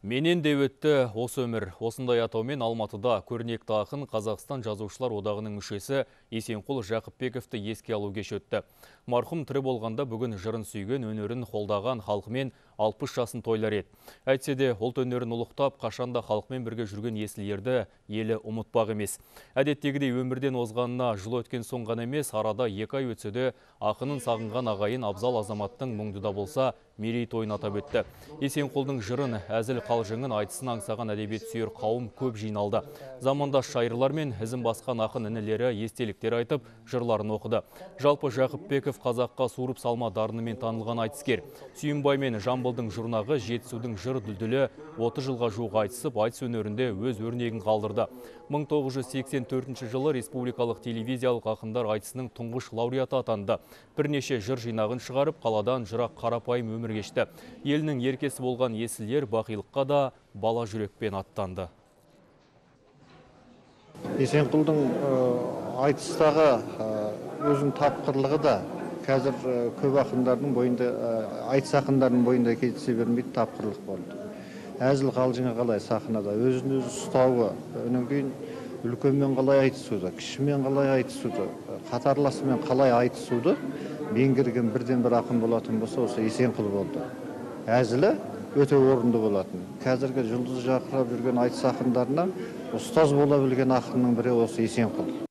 Менен де өтті осы өмір. Осындай атаумен Алматыда көрнекті ақын Қазақстан жазушылар одағының мүшесі Есенқұл Жақыпбековті еске алу кеші өтті. Марқұм тірі болғанда бүгін жырын сүйген, өнерін қолдаған халқымен 60 жасын тойлар еді. Әйтсе де ұлт өнерін ұлықтап, қашанда халқымен бірге жүрген есіл елі ұмытпақ емес. Әдеттегідей өмірден озғанына жыл өткен соң ғана емес, арада 2 ай өтсе де ақынын сағынған ағайын абзал азаматтың мұңдыда болса мерейтойын атап өтті. Есенқұлдың жырын, әзіл қалжыңын, айтысын аңсаған әдебиет сүйер қауым көп жиналды. Замандас шайырлар мен ізін басқан ақын інілері естеліктер айтып, жырларын оқыды. Жалпы Жақыпбеков қазаққа суырып салма дарынымен танылған айтыскер. Сүйінбай мен Жамбылдың жұрнағы, Жетісудың жыр дүлдүлі 30 жылға жуық айтысып, айтыс өнерінде өз өрнегін қалдырды. 1984 жылы республикалық телевизиялық ақындар айтысының тұңғыш лауреаты атанды. Бірнеше жыр жинағын шығарып, қаладан жырақ қарапайым өмір кешті. Елінің еркесі болған есіл бақилыққа да бала жүрекпен аттанды. Есенқұлдың айтыстағы өзінің тапқырлығы да қазір көп ақындардың бойында, айтыс ақындарының бойында кездесе бермейді тапқырлық болды. Әзіл қалжыңы қалай сахнада өзін өзі ұстауы, өнен кейін үлкенмен қалай айтысуды, кішімен қалай айтысуды, қатарласымен қалай айтысуды меңгерген бірден бір ақын болатын болса, осы Есенқұл болды. Әзілі өте орынды болатын. Қазіргі жұлдыз жақырап жүрген айтыс ақындарына ұстаз бола білген ақынның бірі осы Есенқұл.